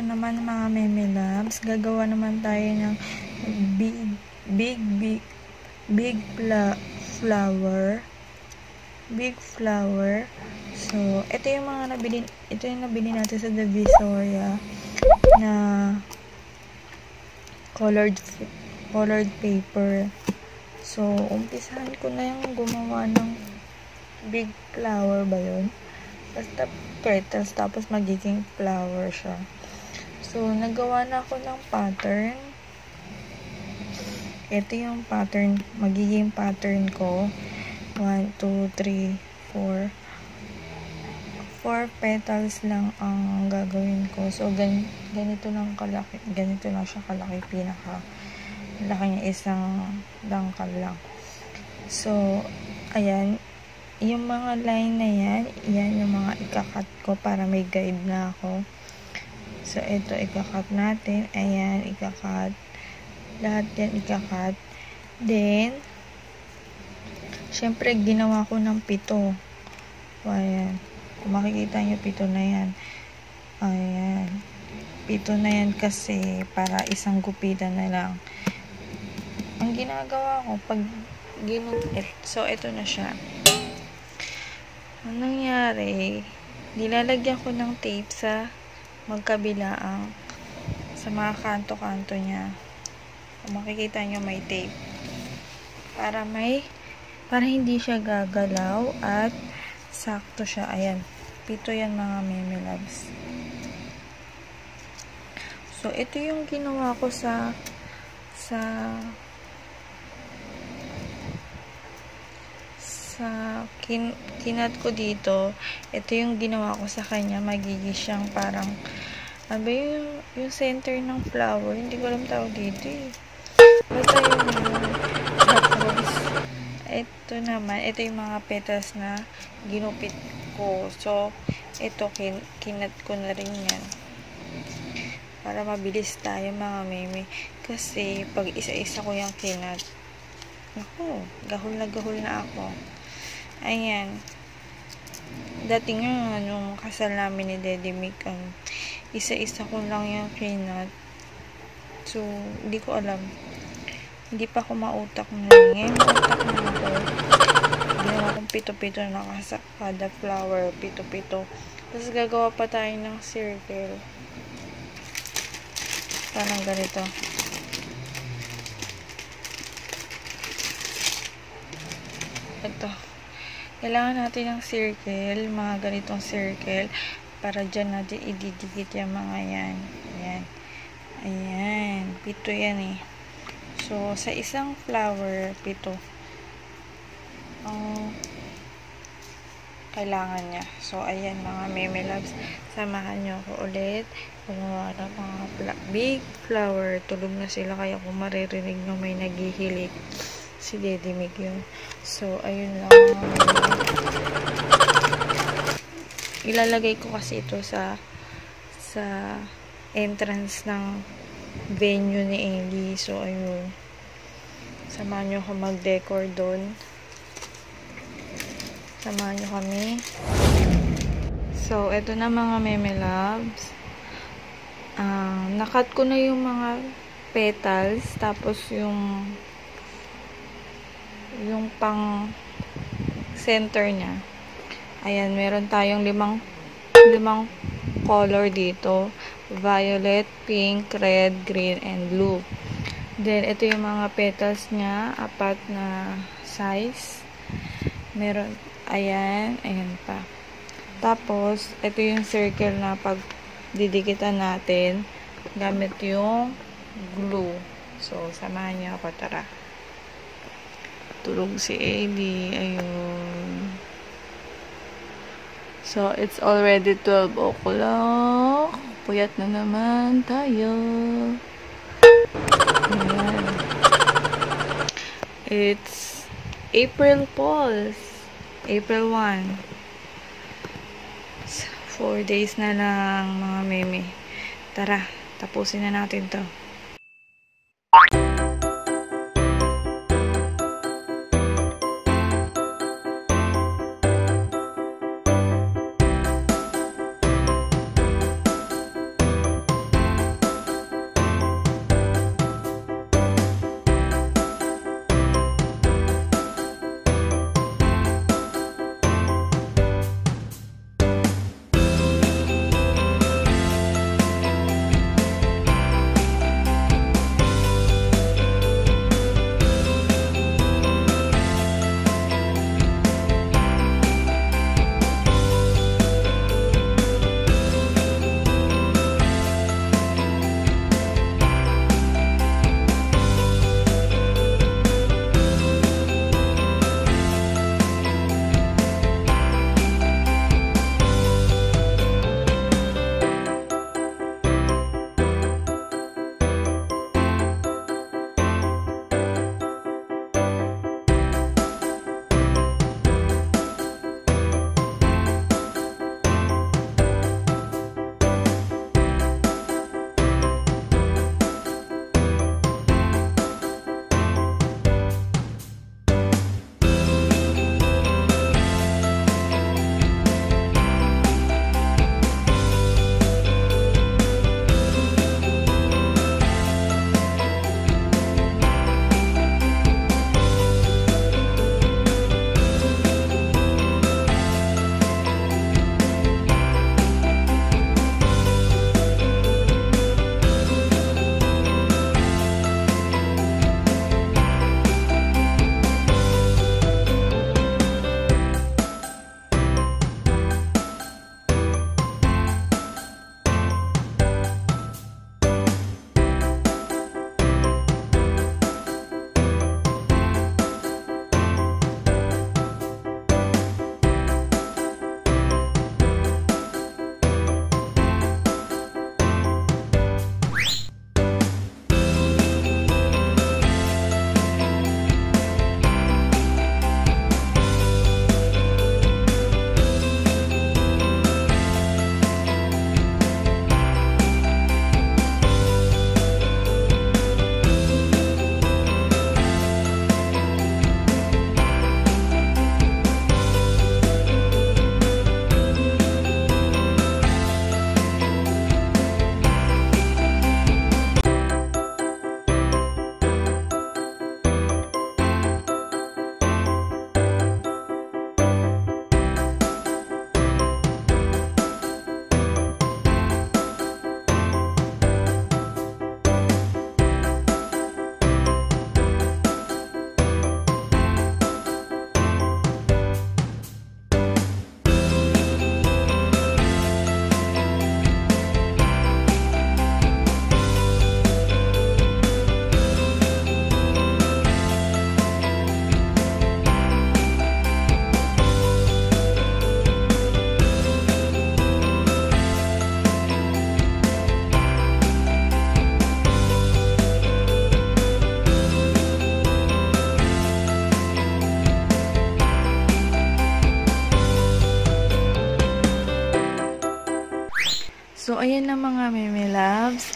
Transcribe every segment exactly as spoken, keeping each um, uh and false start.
naman mga meme loves, gagawa naman tayo ng big, big, big, big fla flower. Big flower. So, ito yung mga nabili, ito yung nabili natin sa Divisoria na colored, colored paper. So, umpisahan ko na yung gumawa ng big flower ba yun? Basta petals, tapos magiging flower siya. So, nagawa na ako ng pattern. Ito yung pattern, magiging pattern ko. one, two, three, four. four petals lang ang gagawin ko. So, gan ganito lang kalaki. Ganito lang siya kalaki. Pinaka laki niya isang dangkal lang. So, ayan. Yung mga line na yan, yan yung mga ikakat ko para may guide na ako. So, ito ikakat natin. Ayan, ikakat. Lahat yan ikakat. Then, syempre, ginawa ko ng pito. Ayan. Kung makikita nyo, pito na yan. Ayan. Pito na yan kasi para isang gupitan na lang. Ang ginagawa ko, pag ginupit, so, ito na siya. Ang nangyari, nilalagyan ko ng tape sa magkabilaang sa mga kanto-kanto niya. Kung makikita nyo, may tape. Para may, para hindi siya gagalaw at sakto siya. Ayan. Pito yan mga meme loves. So, ito yung ginawa ko sa sa sa kin, kinat ko dito. Ito yung ginawa ko sa kanya. Magiging siyang parang ano ba yung, yung center ng flower. Hindi ko alam tawag dito eh. Basta yun yun. Tapos, ito naman, ito yung mga petals na ginupit ko. So, ito, kin kinat ko na rin yan. Para mabilis tayo mga meme. Kasi, pag isa-isa ko yung kinat, naku, gahol na gahol na ako. Ayan. Dati nga, nung kasal namin ni Daddy Mick, um, isa-isa ko lang yung kinat. So, hindi ko alam. Hindi pa ako mautak na. Ngayon, mautak na ako. Ginawa kong pito-pito na kasi kada flower, pito-pito. Tapos, gagawa pa tayo ng circle. Parang ganito. Ito. Kailangan natin ng circle, mga ganitong circle, para dyan natin ididikit yung mga yan. Ayan. Ayan. Pito yan eh. So, sa isang flower, pito. Ang kailangan niya. So, ayan mga meme loves. Samahan nyo ako ulit. Gumawa ng mga big flower. Tulog na sila kaya kung maririnig nyo may naghihilik. Si Daddy Mick yun. So, ayun lang mga meme loves. Ilalagay ko kasi ito sa sa entrance ng venue ni Ellie. So, ayun. Samahan nyo ako mag-decor doon. Samahan nyo kami. So, eto na mga meme loves. Uh, nakat ko na yung mga petals. Tapos, yung yung pang center niya. Ayan, meron tayong limang limang color dito. Violet, pink, red, green, and blue. Then, ito yung mga petals niya. Apat na size. Meron, ayan, ayan pa. Tapos, ito yung circle na pag didikitan natin gamit yung glue. So, samahan niyo ako. Tara. Tulog si Ellie. Ayun. So, it's already twelve o'clock. Puyat na naman tayo. Ayan. It's April Fools. April first. Four days na lang mga meme. Tara, tapusin na natin to.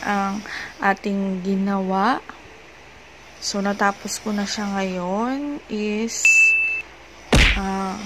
ang ating ginawa. So, natapos ko na siya ngayon is uh,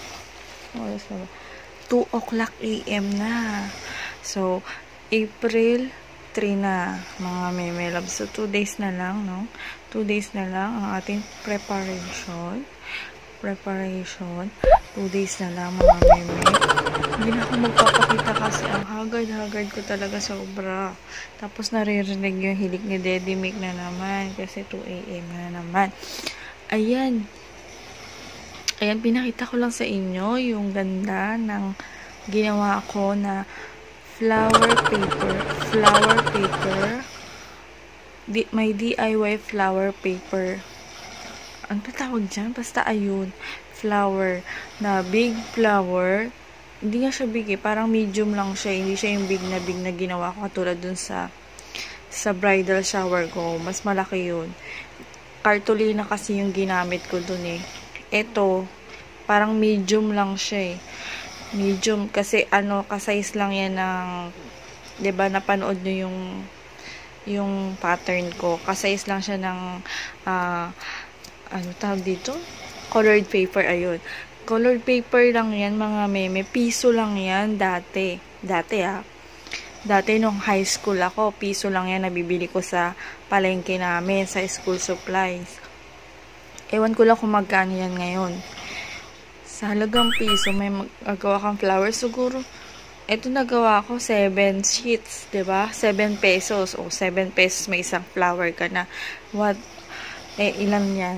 two o'clock a m na. So, April three na, mga meme love. So, two days na lang, no? two days na lang ang ating preparation. Preparation. two days na lang, mga meme. Hindi na ako magpapakita kasi ang haggard-haggard ko talaga sobra. Tapos, naririnig yung hilik ni Daddy Mick na naman kasi two a m na naman. Ayan. Ayan, pinakita ko lang sa inyo yung ganda ng ginawa ko na flower paper. Flower paper. Di, may D I Y flower paper. Ano ba tawag dyan? Basta ayun. Flower. Na big flower. Hindi nga siya big eh. Parang medium lang siya. Hindi siya yung big na big na ginawa ko. Katulad dun sa sa bridal shower ko. Mas malaki yun. Cartolina kasi yung ginamit ko dun eh. Ito, parang medium lang siya eh. Medium, kasi ano, kasize lang yan ng, diba, napanood nyo yung, yung pattern ko. Kasize lang siya ng, uh, ano tawag dito? Colored paper, ayun. Colored paper lang yan, mga meme. Piso lang yan, dati. Dati, ah. Dati, nung high school ako, piso lang yan, nabibili ko sa palengke namin, sa school supplies. Ewan ko lang kung magkano yan ngayon. Sa halagang piso, may magagawa kang flowers. Siguro, ito nagawa ko, seven sheets, diba? seven pesos. O, seven pesos may isang flower ka na. What? Eh, ilan yan?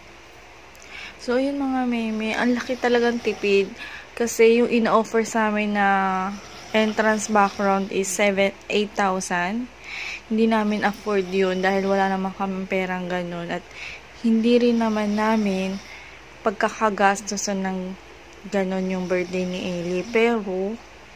So, yun mga meme. Ang laki talagang tipid. Kasi yung ina-offer sa amin na entrance background is eight thousand. Hindi namin afford yun dahil wala naman kami perang ganun. At hindi rin naman namin pagkakagastosan ng ganon yung birthday ni Ellie. Pero,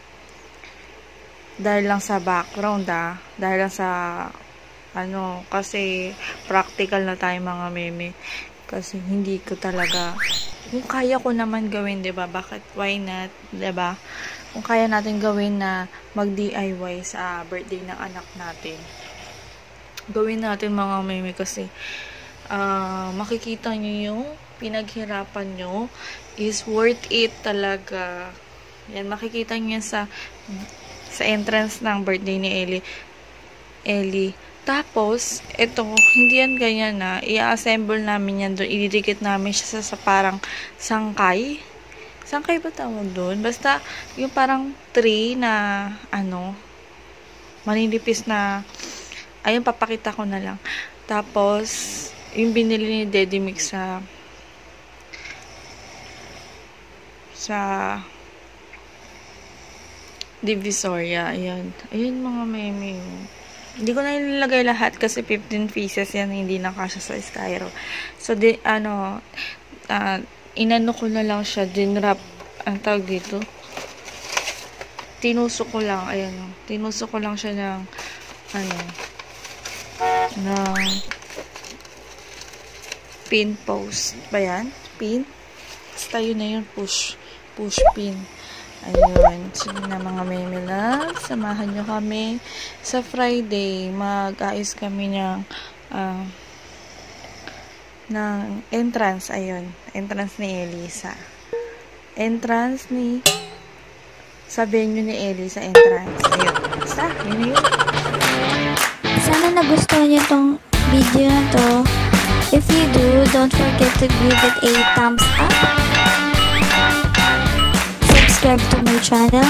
dahil lang sa background ah, dahil lang sa, ano, kasi practical na tayo mga meme. Kasi hindi ko talaga, kung kaya ko naman gawin, diba? Bakit? Why not? Diba? Kung kaya natin gawin na mag-D I Y sa birthday ng anak natin, gawin natin mga meme kasi, uh, makikita nyo yung pinaghirapan nyo is worth it talaga. Yan, makikita nyo yan sa sa entrance ng birthday ni Ellie. Ellie. Tapos, ito, hindi yan ganyan na. I-assemble namin yan doon. Ididikit namin siya sa, sa parang sangkay. Sangkay ba tawag doon? Basta, yung parang tree na, ano, maninipis na, ayun, papakita ko na lang. Tapos, yung binili ni Daddy Mick sa sa Divisoria. Ayan. Ayan mga meme. Hindi ko na ilalagay lahat kasi fifteen pieces yan. Hindi na kasya sa styro. So, di, ano, uh, inano ko na lang siya. Dinwrap. Ang tawag dito. Tinusok ko lang. Ayan. Tinusok ko lang siya ng ano, ng pin post. Ba yan? Pin? Basta yun na yun. Push. Push pin. Ayun. Sige na mga meme love. Samahan nyo kami sa Friday. Mag-ayos kami ng uh, ng entrance. Ayun. Entrance ni Elisa. Entrance ni sa venue ni Elisa. Entrance. Ayun. Basta. Yun yun. Sana nagustuhan nyo tong video na to. If you do, don't forget to give it a thumbs up. Subscribe to my channel.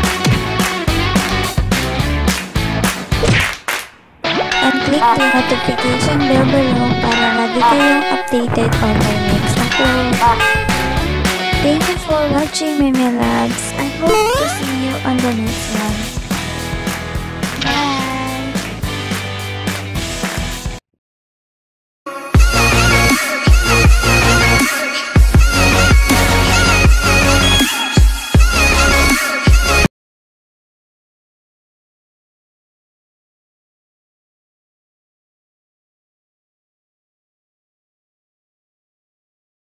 And click the notification bell below para lagi kayong updated on my next upload. Thank you for watching, Meme Loves. I hope to see you on the next one.